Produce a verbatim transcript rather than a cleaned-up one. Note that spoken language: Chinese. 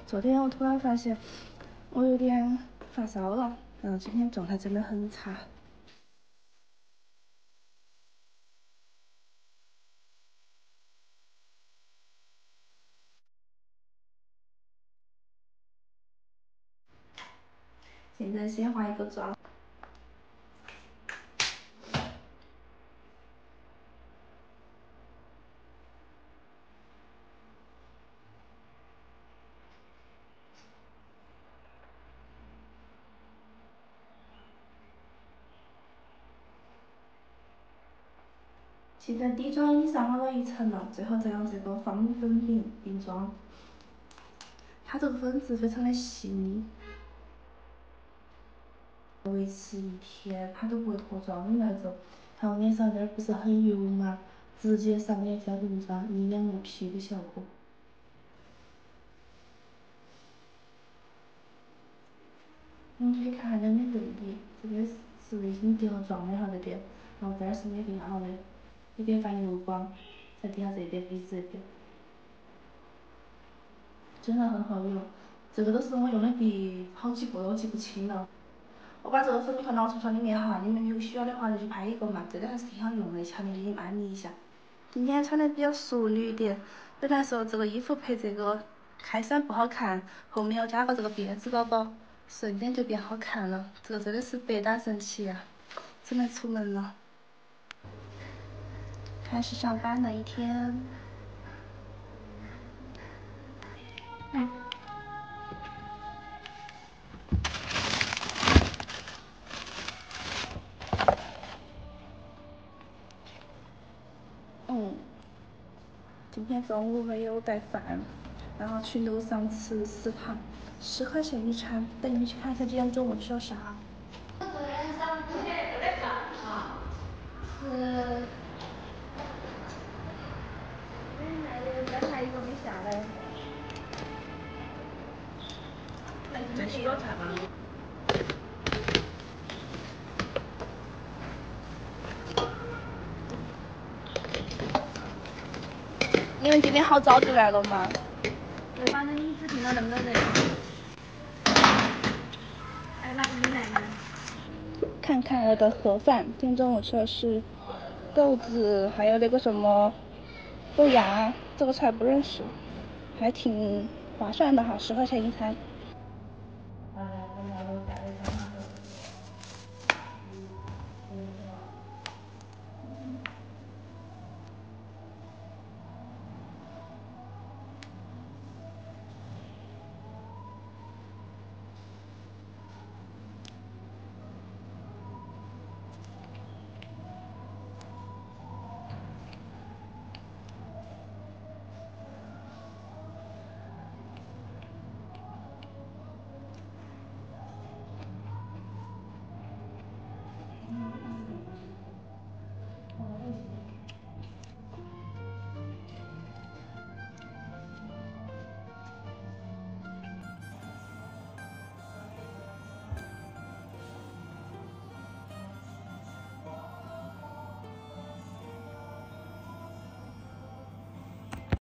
昨天我突然发现我有点发烧了，然后今天状态真的很差。现在先化一个妆。现在底妆已经上好了一层了，最后再用这个芳粉饼定妆。它这个粉质非常的细腻，维持一天它都不会脱妆的那种。看我脸上这儿不是很油吗？直接上脸加定妆，一两个皮的效果。你可以看下这里对比，这边是已经定了妆的哈这边，然后这儿是没定好的，这边发油光，再定下这边比这边，真的很好用。这个都是我用的第好几步了，我记不清了。我把这个粉笔盒拿橱窗里面哈，你们有需要的话就去拍一个嘛，这个还是挺好用的，强烈给你们安利一下。今天穿的比较淑女一点，本来说这个衣服配这个开衫不好看，后面要加个这个辫子包包。瞬间就变好看了，这个真的是百搭神器呀、啊！准备出门了，开始上班的一天。嗯。嗯。今天中午没有带饭，然后去楼上吃食堂，十块钱一餐。带你们去看一下今天中午吃了啥。是。刚才一个没下来。这是多菜吗？你们今天好早就来了吗？对，反正你只订了那么多人。哎，那个你来吗？看看我的盒饭，今天中午吃的是豆子，还有那个什么豆芽，这个菜不认识，还挺划算的哈，十块钱一餐。